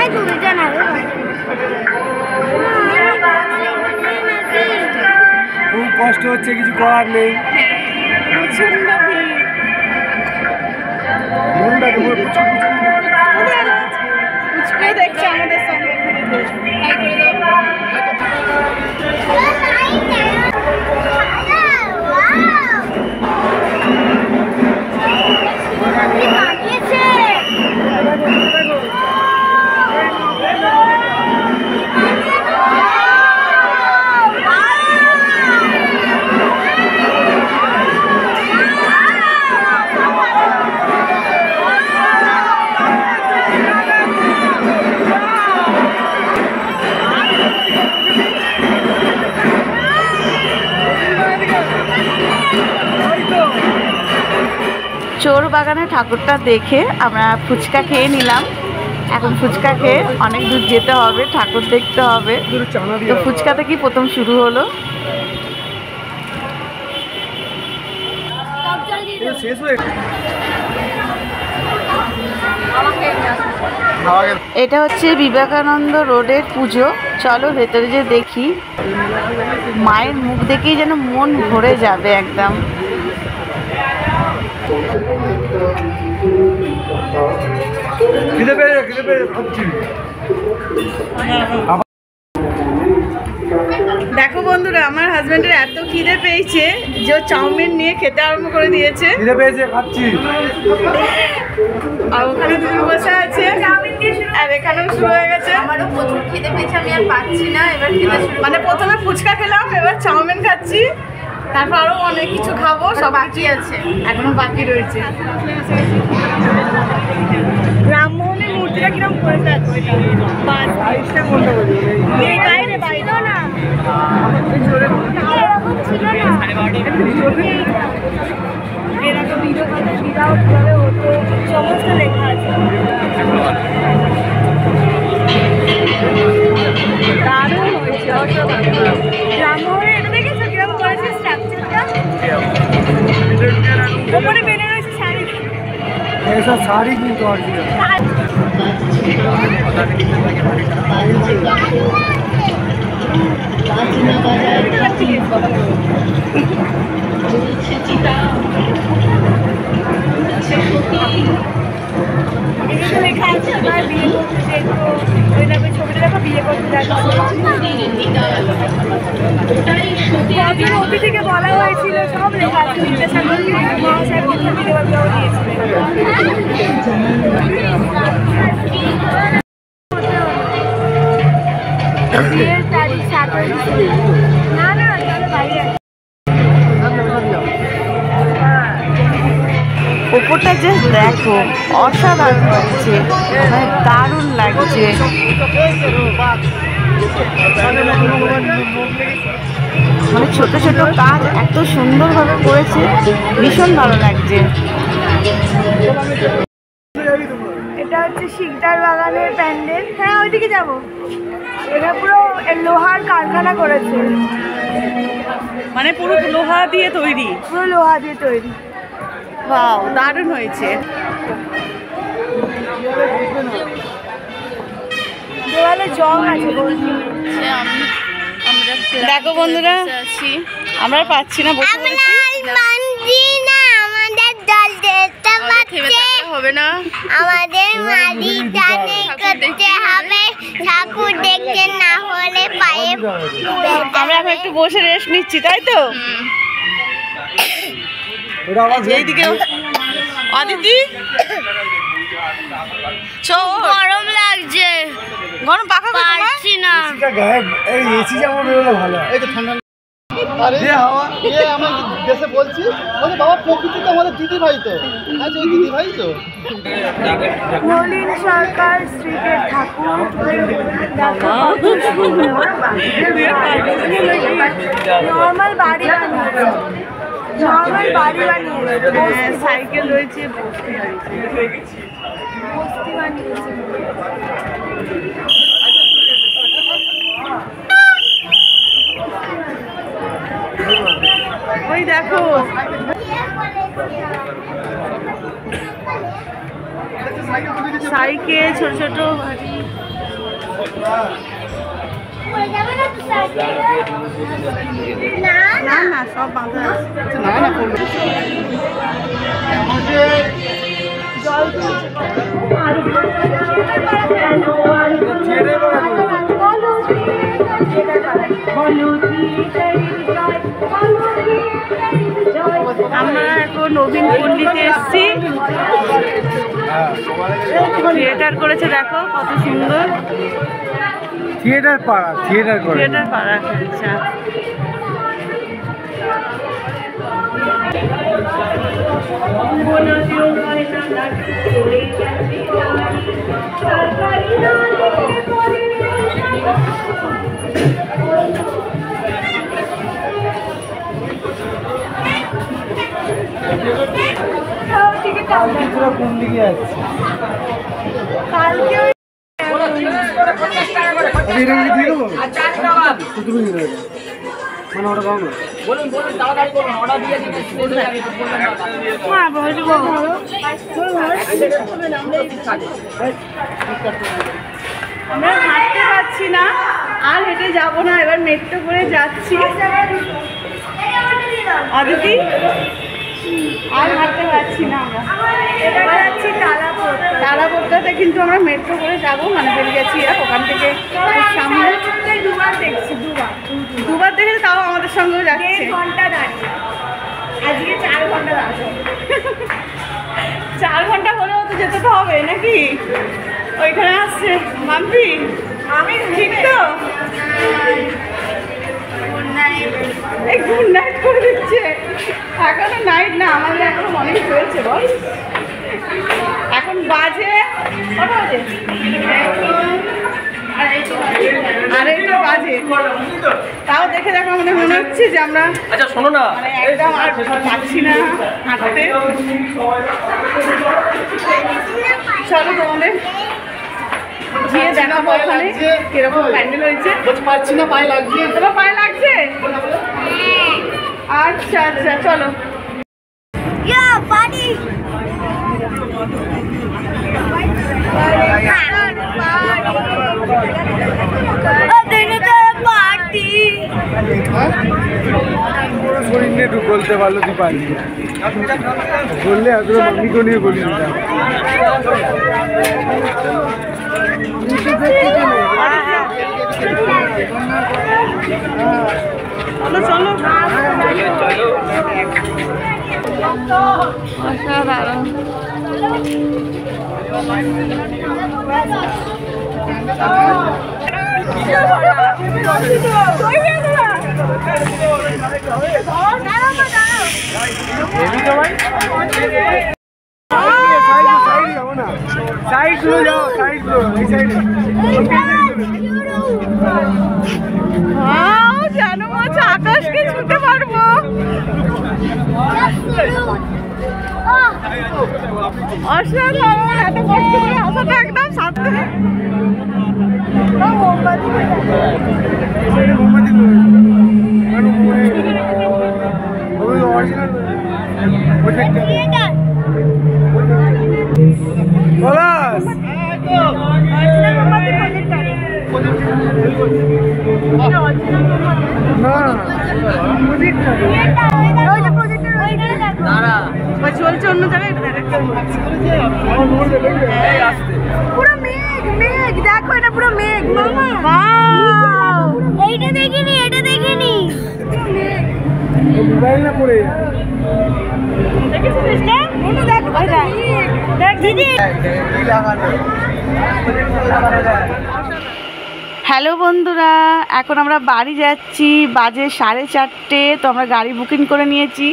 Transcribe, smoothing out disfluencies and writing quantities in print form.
খুব কষ্ট হচ্ছে, কিছু করার নেই। দেখছে আমাদের সঙ্গে চোর বাগানে ঠাকুরটা দেখে আমরা ফুচকা খেয়ে নিলাম। এখন ফুচকা খেয়ে অনেক দূর যেতে হবে, ঠাকুর দেখতে হবে। তো ফুচকা থেকেই প্রথম শুরু হলো। এটা হচ্ছে বিবেকানন্দ রোডের পুজো। চলো ভেতরে যে দেখি, মায়ের মুখ দেখেই যেন মন ভরে যাবে একদম। দেখো বন্ধুরা, আমার হাজবেন্ডের এত খিদে পেয়েছে যে চাউমিন নিয়ে খেতে আরম্ভ করে দিয়েছে। খিদে পেয়েছে, খাচ্ছি। আর ওখানে দুজন বসে আছে, আর এখানেও শুরু হয়ে গেছে। আমারও প্রচুর খিদে পেয়েছে, আমি আর পাচ্ছি না। এবার খিদে মানে প্রথমে ফুচকা খেলাম, এবার চাউমিন খাচ্ছি, তারপর আরো অনেক কিছু খাবো। সব বাকি আছে, এখনো বাকি রয়েছে। রামমোহনের মূর্তিটা কিরকম করে যাচ্ছে, সমস্ত লেখা আছে। দারুণ হয়েছে, রামমোহনের এটা দেখেছো কিরকম করেছে স্ট্রাকচারটা? ওপরে বেড়ে রয়েছে শাড়ি, এসব শাড়ি কিন্তু লেখা আছে আমার বিয়ে করতে যেত, ওই নামে ছবিটা দেখো, বিয়ে করতে যাচ্ছে। অতি থেকে বলা হয়েছিল, সব লেখা আছে। বিদ্যাসাগর মহাশয় প্রথম বিবাহ দিয়েছিলেন। বিয়ের তারিখ 7 না না, চলো বাইরে। ওপরটা যে দেখো, অসাধারণ লাগছে, মানে দারুণ লাগছে। মানে ছোট ছোট কাজ এত সুন্দরভাবে করেছে, ভীষণ ভালো লাগছে। এটা হচ্ছে শিকদার বাগানের প্যান্ডেল। হ্যাঁ, ওইদিকে যাবো। এটা পুরো লোহার কারখানা করেছে, মানে পুরো লোহা দিয়ে তৈরি, পুরো লোহা দিয়ে তৈরি। ওয়াও, দারুণ হয়েছে। দেওয়ালে জং আছে। দেখো বন্ধুরা, আমরা পাচ্ছি না, বসে পড়েছি। হবে না, আমাদের মাদি জানে করতে হবে, ঠাকুর দেখতে না হলে পায়ে। আমরা এখন একটু বসে রেস্ট নিচ্ছি, তাই তো? এইদিকে অদিতি, গরম লাগছে, গরম পাখা পারছি না। এসি যেমন বেরোলে ভালো। এই তো ঠান্ডা আমি দেশে বলছি, বাবা প্রকৃতি তো আমাদের দিদি ভাই, তো আচ্ছা ওই দিদি ভাই তো। নলিন সরকার স্ট্রিটের ঠাকুর, নর্মাল বাড়ি বানিয়েছে, নর্মাল বাড়ি বানিয়েছে। সাইকেল রয়েছে, বস্তি বানিয়েছে। ওই দেখো, সাইকেল, ছোট ছোট না না সব বাঁধা আছে। না না করবে আমরা এখন নবীন পল্লীতে এসেছি। থিয়েটার করেছে, দেখো কত সুন্দর। থিয়েটার পাড়া, থিয়েটার করে। থিয়েটার পাড়া, আচ্ছা। কোন দিকে যাচ্ছে? কালকে এটা কি দিয়ে দেবো? তুমি দিয়ে দেবে মানে ওটা দাও না। হ্যাঁ বলবো। আমরা হাঁটতে পারছি না, আর হেঁটে যাবো না, এবার মেট্রো করে যাচ্ছি। অদিতি আর হাঁটতে পারছি না আমরা, এবার যাচ্ছি তারাপোতাতে, কিন্তু আমরা মেট্রো করে যাবো, মানে বেরিয়েছি ওখান থেকে সামনে। দুবার দেখছি, দুবার দেখে তাও আমাদের সঙ্গেও যাচ্ছে। 1.5 ঘন্টা দাঁড়িয়ে, আজকে 4 ঘন্টা দাঁড়িয়ে। 4 ঘন্টা হলেও তো যেতে তো হবে নাকি? ওইখানে আসছে মাম্পি, আমি ঠিক তো? এই গুড নাইট করে দিচ্ছে। এখনো নাইট না, আমাদের এখনো অনেক হয়েছে বল। এখন বাজে কটা বাজে? আড়াইটা বাজে। তাও দেখে দেখো আমাদের মনে হচ্ছে যে আমরা, আচ্ছা শোনো না, মানে একদম আর পাচ্ছি না হাঁটতে। চলো তোমাদের গিয়ে দেখাবো ওখানে কিরকম প্যান্ডেল হয়েছে। পাচ্ছি না, পায়ে লাগছে। তোমার পায়ে লাগছে? আচ্ছা আচ্ছা চলো। শরীর নিয়ে একটু বলতে পারলো, তুই পারবি বললে এত মাম্মিকেও নিয়ে বলি না। চলো চলো অসাধারণ। সাইড গুলো যাও, সাইড গুলো, এই সাইডে। জানো মাছ আকাশকে ছুঁতে পারবো। অসাধারণ, এত কষ্ট করে আসাটা একদম সাথে। চলছে অন্য জায়গায়, পুরো মেঘ মেঘ, দেখো এটা পুরো মেঘ। এইটা দেখিনি, এটা দেখিনি। মোবাইল না পড়ে হ্যালো বন্ধুরা, এখন আমরা বাড়ি যাচ্ছি, বাজে 4:30। তো আমরা গাড়ি বুকিং করে নিয়েছি।